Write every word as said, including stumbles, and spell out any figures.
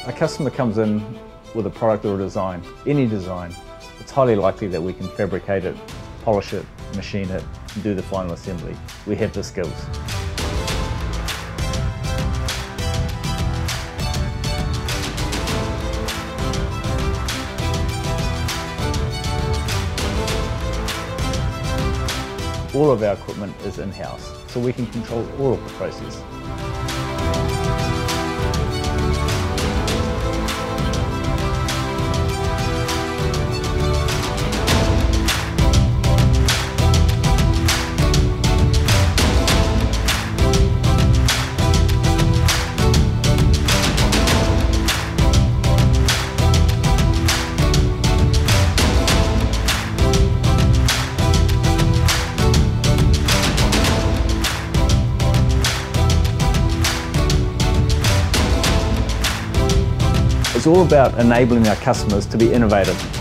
A customer comes in with a product or a design, any design, it's highly likely that we can fabricate it, polish it, machine it, and do the final assembly. We have the skills. All of our equipment is in-house, so we can control all of the process. It's all about enabling our customers to be innovative.